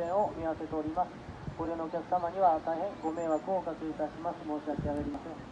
演を見合わせております。ご利用のお客様には大変ご迷惑をおかけいたします。申し訳ありません。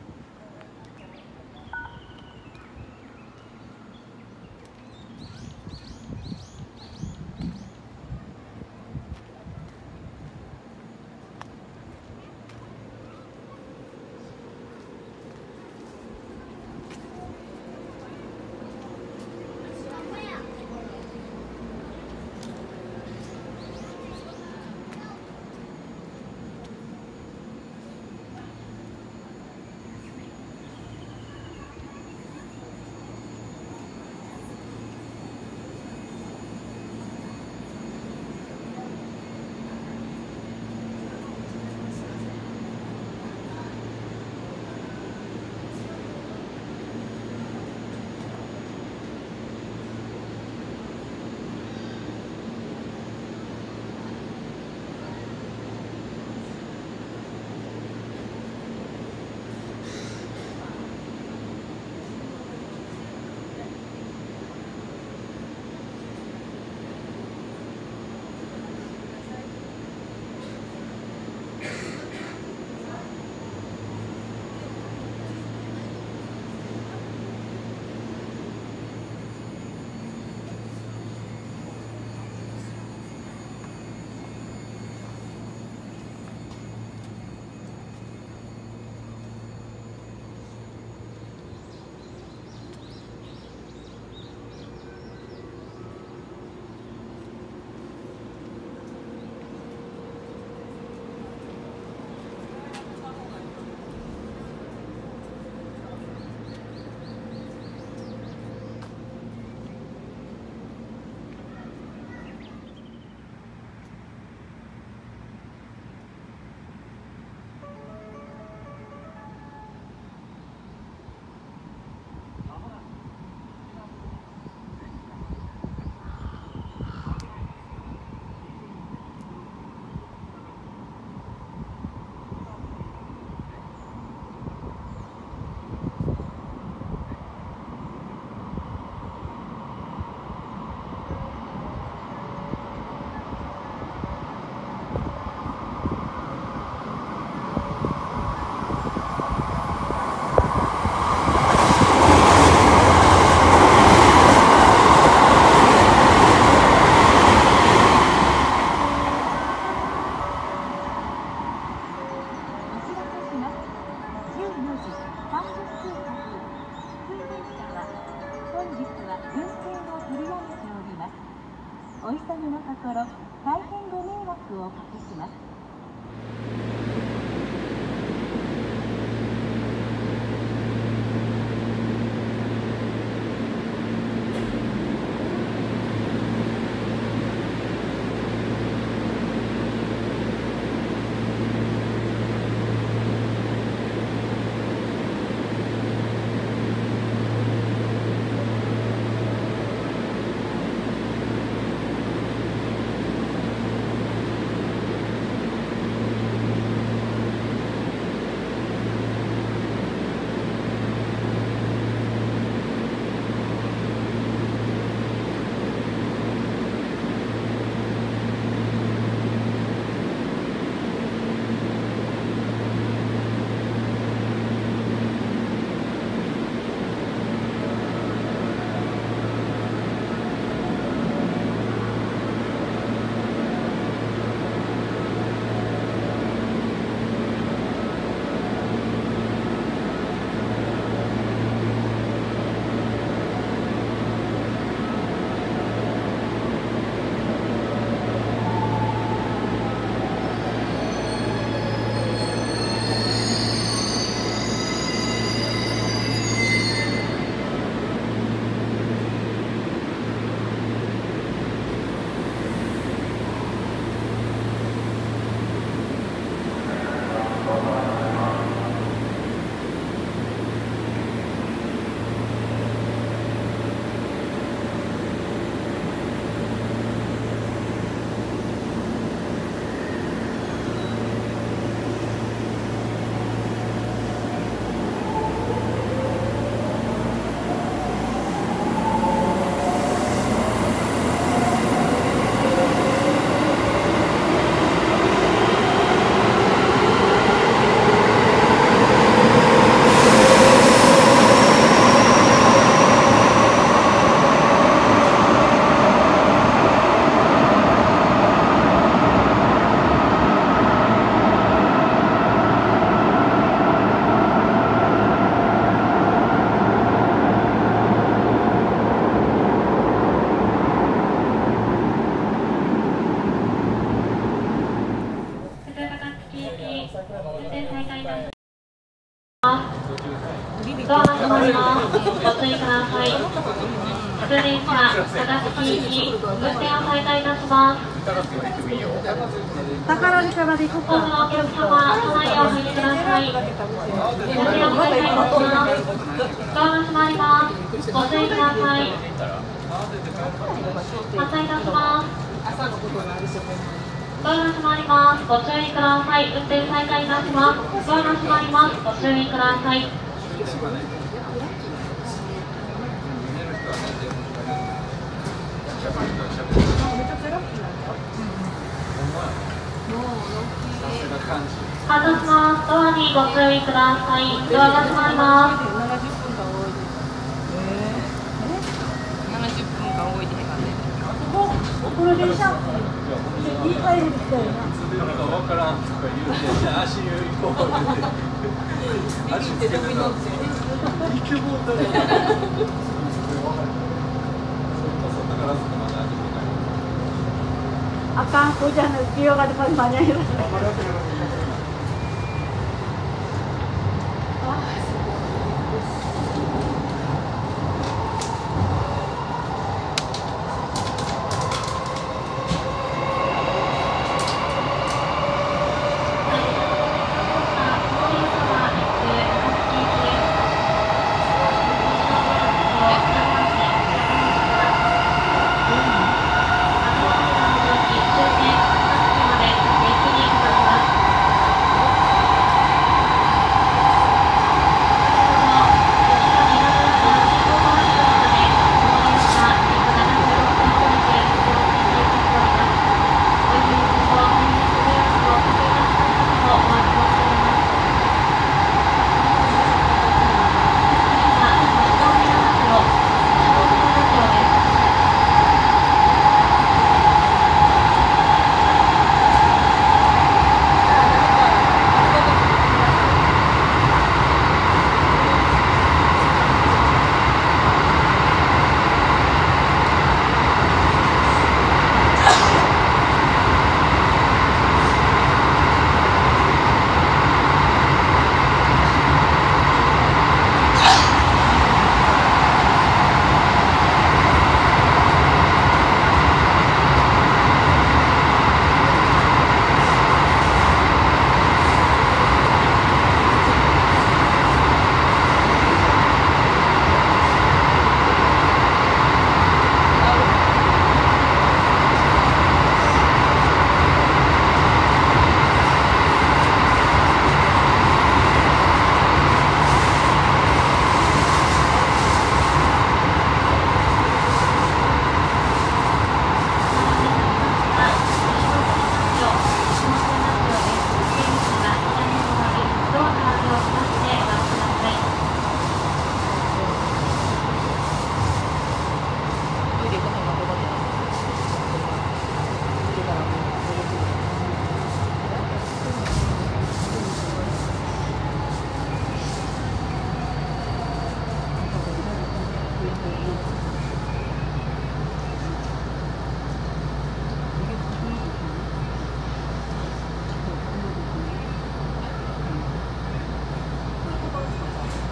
お急ぎのところ大変ご迷惑をおかけします。 ドアが閉まります。ご注意ください。通電車、長崎行き、運転を再開いたします。 宝塚まで行こう多くのお客様、車内をお入りください。運転を再開いたします。ドアが閉まります。ご注意ください。発車いたします。ドアが閉まります。ご注意ください。運転再開いたします。ドアが閉まります。ご注意ください。外します。ドアにご注意ください。ドアが閉まります。 70分間動いてへんかね。 この電車言い換えるみたいな。 なんかわからんとか言うて、じゃあ足湯行こうって。足つけてな。イケボーだね。それこそ宝塚まで味見ない。 あかん、これじゃない、美容がで間に合います。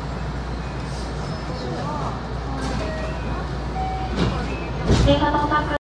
電車到着。